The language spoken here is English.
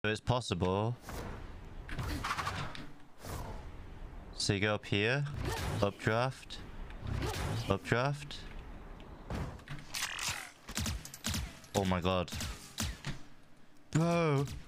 So it's possible. So you go up here, updraft, updraft. Oh my god. Bro,